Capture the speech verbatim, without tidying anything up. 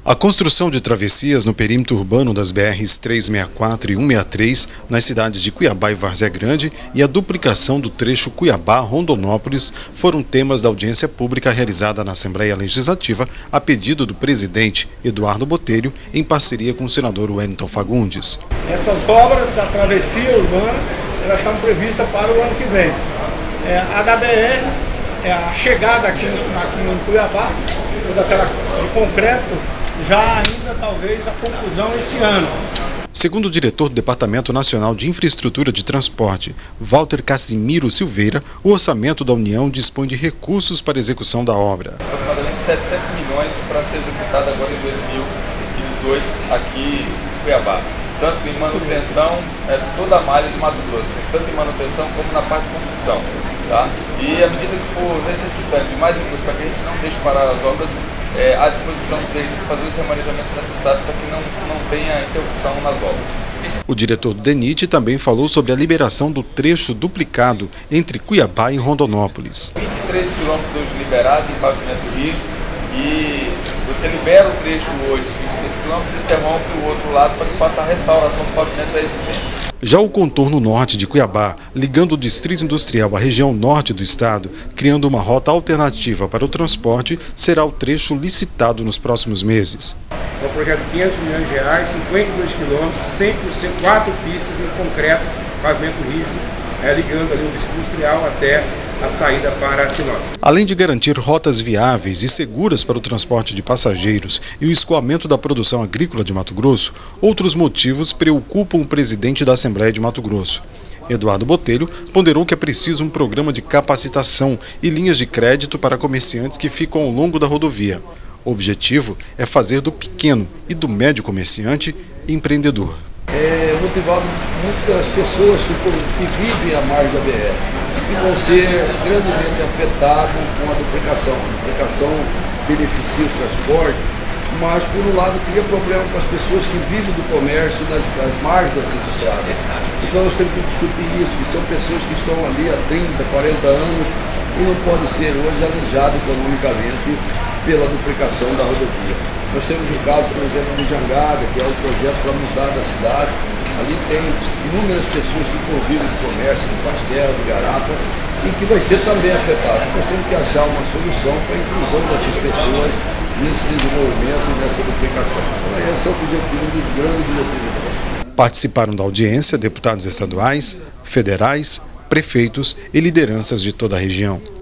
A construção de travessias no perímetro urbano das B Rs trezentos e sessenta e quatro e cento e sessenta e três, nas cidades de Cuiabá e Várzea Grande, e a duplicação do trecho Cuiabá-Rondonópolis foram temas da audiência pública realizada na Assembleia Legislativa a pedido do presidente Eduardo Botelho, em parceria com o senador Wellington Fagundes. Essas obras da travessia urbana, elas estão previstas para o ano que vem. É, a da B R, é, a chegada aqui, aqui em Cuiabá, toda aquela de concreto, já ainda talvez a conclusão esse ano. Segundo o diretor do Departamento Nacional de Infraestrutura de Transporte, Walter Casimiro Silveira, o orçamento da União dispõe de recursos para a execução da obra. Aproximadamente setecentos milhões para ser executada agora em dois mil e dezoito aqui em Cuiabá. Tanto em manutenção, é, toda a malha de Mato Grosso, tanto em manutenção como na parte de construção. Tá? E à medida que for necessitante de mais recursos para que a gente não deixe parar as obras, é, à disposição deles para fazer os remanejamentos necessários para que não, não tenha interrupção nas obras. O diretor do DENIT também falou sobre a liberação do trecho duplicado entre Cuiabá e Rondonópolis. vinte e três quilômetros hoje liberados em pavimento rígido e você libera o trecho hoje, vinte e três quilômetros, e interrompe o outro lado para que faça a restauração do pavimento já existente. Já o contorno norte de Cuiabá, ligando o Distrito Industrial à região norte do estado, criando uma rota alternativa para o transporte, será o trecho licitado nos próximos meses. É um projeto de quinhentos milhões de reais, cinquenta e dois quilômetros, cem por cento, quatro pistas em concreto, pavimento rígido, é, ligando ali o Distrito Industrial até a saída para Sinop. Além de garantir rotas viáveis e seguras para o transporte de passageiros e o escoamento da produção agrícola de Mato Grosso, outros motivos preocupam o presidente da Assembleia de Mato Grosso. Eduardo Botelho ponderou que é preciso um programa de capacitação e linhas de crédito para comerciantes que ficam ao longo da rodovia. O objetivo é fazer do pequeno e do médio comerciante empreendedor. É motivado muito pelas pessoas que, que vivem à margem da B R. Que vão ser grandemente afetados com a duplicação. A duplicação beneficia o transporte, mas por um lado cria problema para as pessoas que vivem do comércio nas, nas margens dessas estradas. Então nós temos que discutir isso, que são pessoas que estão ali há trinta, quarenta anos e não podem ser hoje alijadas economicamente pela duplicação da rodovia. Nós temos o caso, por exemplo, de Jangada, que é um projeto para mudar da cidade. Ali tem inúmeras pessoas que convivem do comércio, de pastel, de garapa, e que vai ser também afetado. Nós temos que achar uma solução para a inclusão dessas pessoas nesse desenvolvimento e nessa duplicação. Então, esse é o objetivo, um dos grandes objetivos. Participaram da audiência deputados estaduais, federais, prefeitos e lideranças de toda a região.